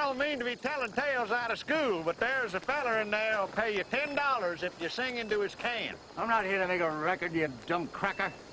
don't mean to be telling tales out of school, but there's a feller in there who'll pay you $10 if you sing into his can. I'm not here to make a record, you dumb cracker.